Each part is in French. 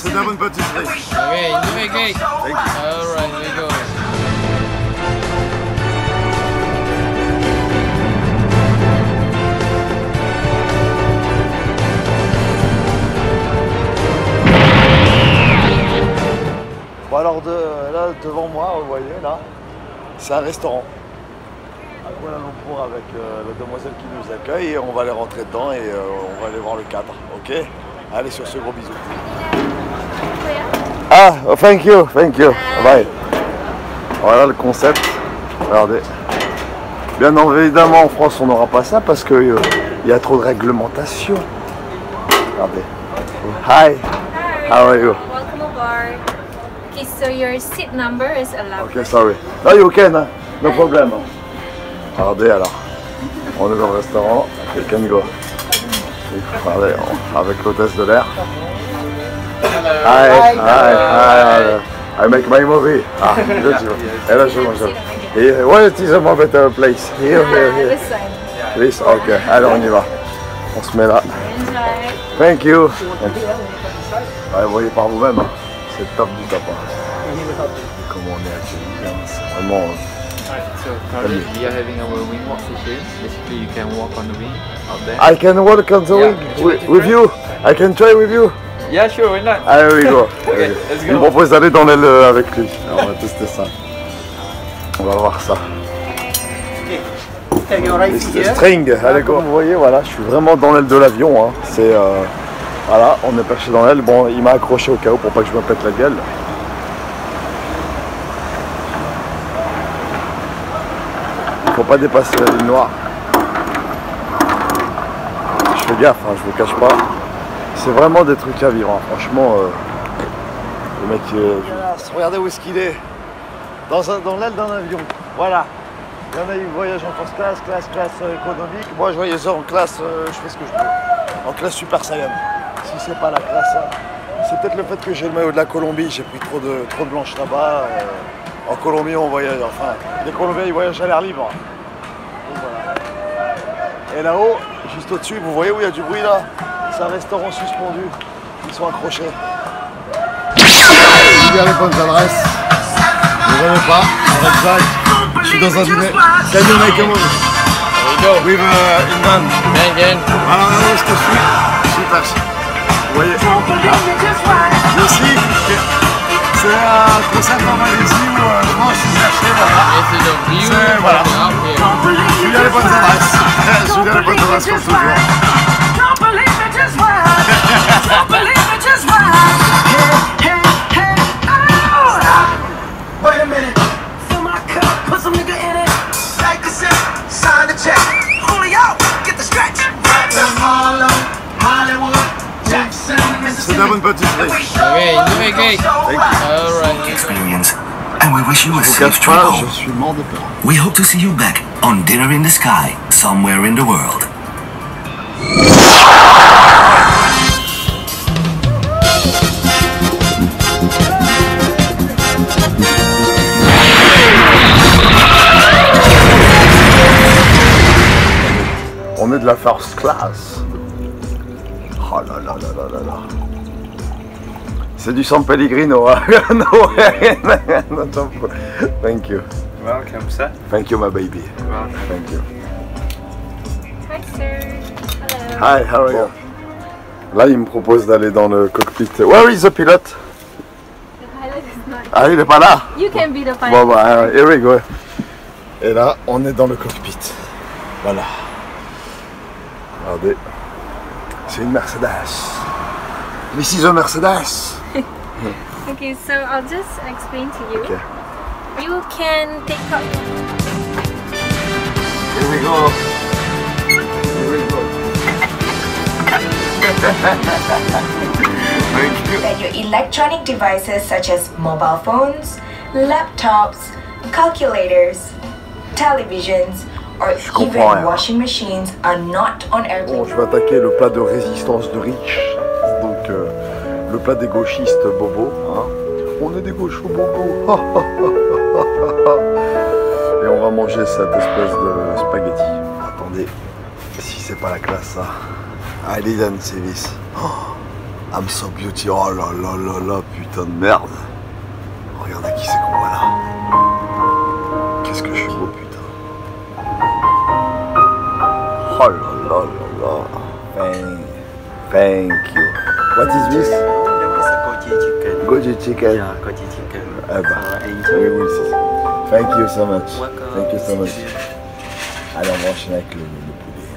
C'est de la bonne pâtisserie. Okay, enjoy, okay. Alright, here we go. Bon alors là devant moi, vous voyez là, c'est un restaurant à Kuala Lumpur avec la demoiselle qui nous accueille et on va aller rentrer dedans et on va aller voir le cadre, ok? Allez sur ce gros bisou. Ah, oh, thank you, bye. Voilà le concept, regardez. Bien évidemment en France on n'aura pas ça parce qu'il y a trop de réglementation. Regardez. Hi, how are you? Welcome aboard. Okay, so your seat number is 11. Ok, sorry. No, you can, hein? No problem. Regardez alors, on est dans le restaurant, you can go. Regardez, avec l'hôtesse de l'air. Hi. I make my movie. Ah, et là je mange. Et what is a more better place? Here. This side. Please, ok. Alors on y va. On se met là. Enjoy. Thank you. Ouais, vous voyez par vous-même, hein. C'est le top du top. Hein. Comment on est accueillis, hein. C'est vraiment. Alright, so currently we are having our wing walk session. Basically, you can walk on the wing out there. I can walk on the wing with you. I can try with you. Yeah, sure, why not? Ah oui, go. Okay, let's Il me go. propose d'aller dans l'aile avec lui. Alors, on va tester ça. On va voir ça. Mr. String, allez go. Vous voyez, voilà, je suis vraiment dans l'aile de l'avion. Hein. C'est voilà, on est perché dans l'aile. Bon, il m'a accroché au cas où pour pas que je me pète la gueule. Il faut pas dépasser la ligne noire. Je fais gaffe, hein, je vous cache pas. C'est vraiment des trucs à vivre, hein. Franchement, le mec, regardez où est-ce qu'il est, dans l'aile d'un avion, voilà. Il y en a qui voyagent en first class, classe économique, moi je voyage en classe, je fais ce que je veux, en classe Super Saiyan, si c'est pas la classe, hein. C'est peut-être le fait que j'ai le maillot de la Colombie, j'ai pris trop de blanches là-bas, en Colombie on voyage, enfin, les Colombiens ils voyagent à l'air libre. Donc, voilà. Et là-haut, juste au-dessus, vous voyez où il y a du bruit là? C'est un restaurant suspendu, ils sont accrochés. J'ai bien les bonnes adresses. Ne venez pas, avec Jacques. Je suis dans un dîner. Can you make a movie? There we go. With Inman. Again. Alors là où est-ce que je suis? Super. Vous voyez? Ici, c'est un concert en Malaisie où je mange, je suis cherché là. This is a view C'est voilà. from up here. Je suis bien les bonnes adresses. Je suis bien les bonnes adresses comme toujours. Don't believe me, just watch. Don't believe me, just watch. Hey, oh. Wait a minute. Fill my cup, put some nigga in it. Take a sip, sign the check. Julio, get the stretch. Right to Harlem, Hollywood, Jackson, C'est de la bonne pâtisserie. Okay, enjoy, okay. Alright. Experience, and we wish you a Je vous safe cache trip pas, home. je suis mort de peur. We hope to see you back on Dinner in the Sky, somewhere in the world. On est de la first class. Oh là là là là là là. C'est du San Pellegrino. Hein? No way. Thank you. Welcome, sir. Thank you, my baby. Welcome. Thank you. Hi, sir. Hello. Hi, how are you? Là, il me propose d'aller dans le cockpit. Where is the pilot? The pilot is not. Ah, il est pas là. You can be the pilot. Bon, bah, here we go. Et là, on est dans le cockpit. Voilà. Regardez. C'est une Mercedes. This is a Mercedes. Okay, so I'll just explain to you. Okay. You can take out. Here we go. Here we go. Thank you. That your electronic devices such as mobile phones, laptops, calculators, televisions, or comprends rien. even washing machines are not on Bon, airplane. je vais attaquer le plat de résistance de Rich. Donc, le plat des gauchistes bobos. Hein. On est des gauchos bobos. Et on va manger cette espèce de spaghetti. Attendez, si c'est pas la classe ça. Allez, Dan Sevis. I'm so beauty. Oh là là là là, putain de merde. Regardez qui c'est qu'on voit là. Qu'est-ce que je suis beau, putain. Oh là là là là. Thank you. What is this? Goji chicken. Yeah, goji chicken. Eh ben, Enjoy. we will see. Thank you so much. Welcome. Thank you so much. See you. Allez, on va enchaîner avec le poulet.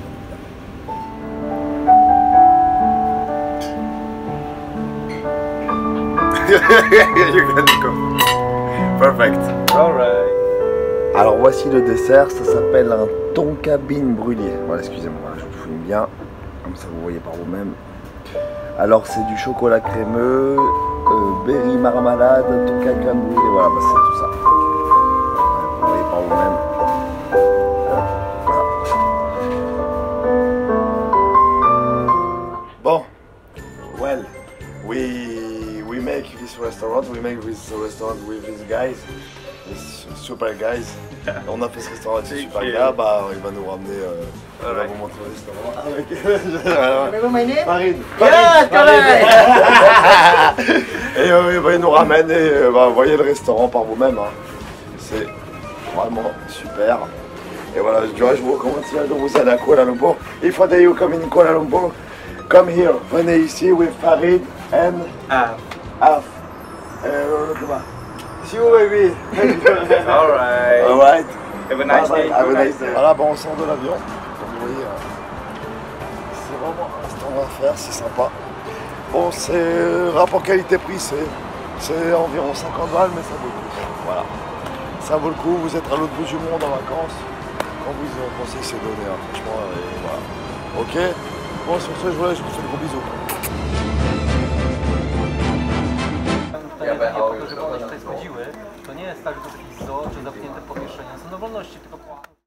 You can go. Perfect. Alright. Alors voici le dessert, ça s'appelle un tonka bean brûlé. Voilà, excusez-moi, je vous fouille bien, comme ça vous voyez par vous-même. Alors c'est du chocolat crémeux, berry marmalade, tonka crème brûlée, voilà, bah, c'est tout ça. Vous voyez par vous-même. Voilà. Bon, well, we make this restaurant, we make this restaurant with these guys. Super guys. On a fait ce restaurant avec ce super gars, bah il va nous ramener, il va vous montrer le restaurant avec Farid. Et il nous ramène et bah, vous voyez le restaurant par vous-même. Hein. C'est vraiment super. Et voilà, je vous recommande si un jour vous allez à Kuala Lumpur. If one day you come in Kuala Lumpur, come here. Venez ici with Farid and Af. See you baby. Alright. Alright. Have a nice day. Have a nice day. Voilà, bon, on sort de l'avion. Comme vous voyez, c'est vraiment un restaurant à faire, c'est sympa. Bon, c'est rapport qualité-prix, c'est environ 50 balles, mais ça vaut le coup. Voilà. Ça vaut le coup, vous êtes à l'autre bout du monde en vacances. Quand vous pensez que c'est donné, hein, franchement, voilà. Ok. Bon, sur ce, je vous fais de gros bisous. Żeby one tutaj schodziły, to nie jest tak, że to jest izzo, czy zamknięte pomieszczenia, są do wolności, tylko